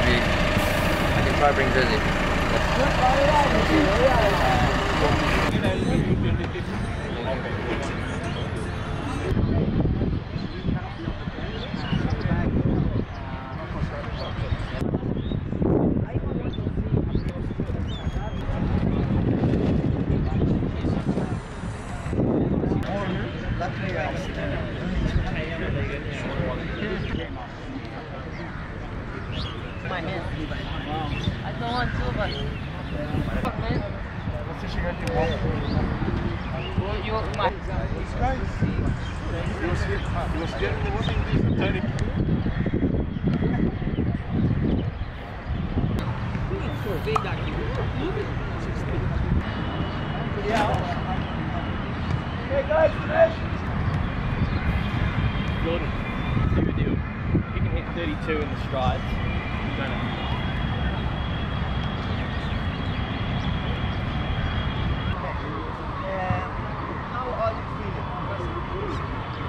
maybe I can try bring Drizzy. My hand. I don't want to, but you my Hey guys, finish! Jordan, see the deal. If you can hit 32 in the strides, you don't have to. How are you feeling?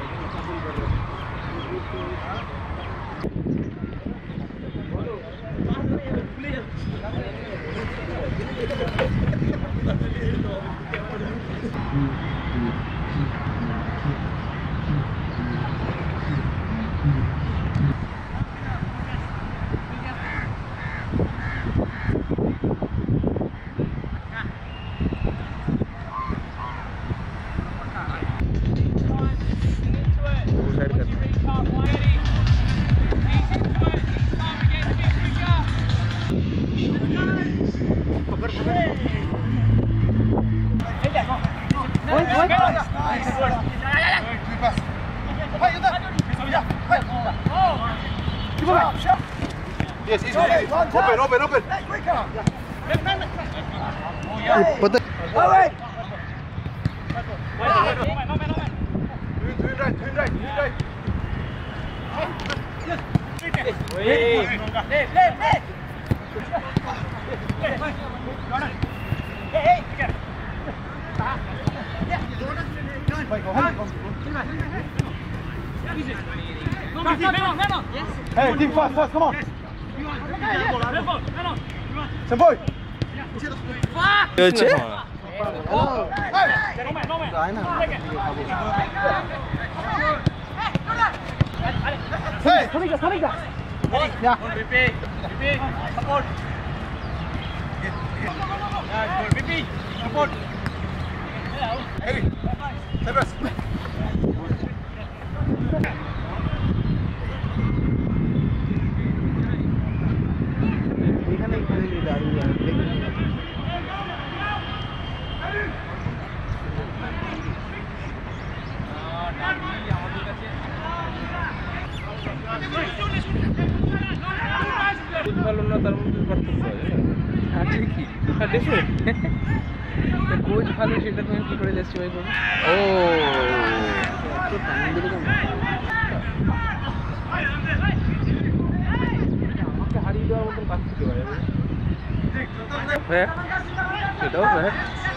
Yes, easy. Open. Hey, quicker! Put the... Away! Turn right. Hey, team fast, come on. Boy. 그렇지? Hey, 서리자. 야. Support. BP, support. Hey, Sebas. ভালো না তার মধ্যে পার্থক্য আছে কি দেখো coach ভালো সেটা তুমি কি করে জাস্টিফাই করবে ও তো টাইম দিলে কেন আমাকে হারিয়ে দেওয়ার মতন কাজ করতে পারে হ্যাঁ সেটাও হ্যাঁ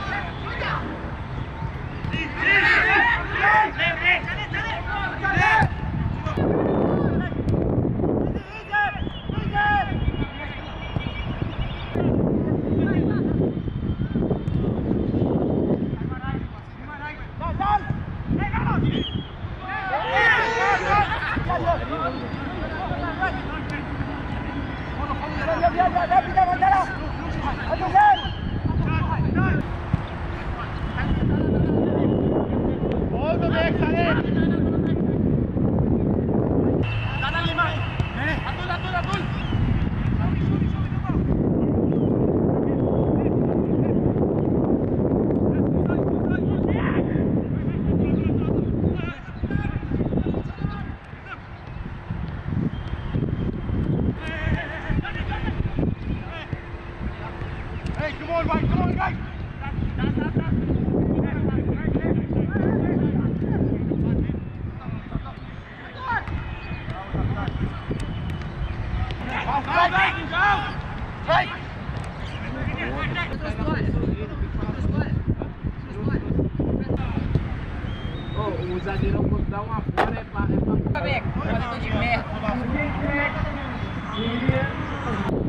O zagueirão quando dá uma fora é pra... de merda. Come on.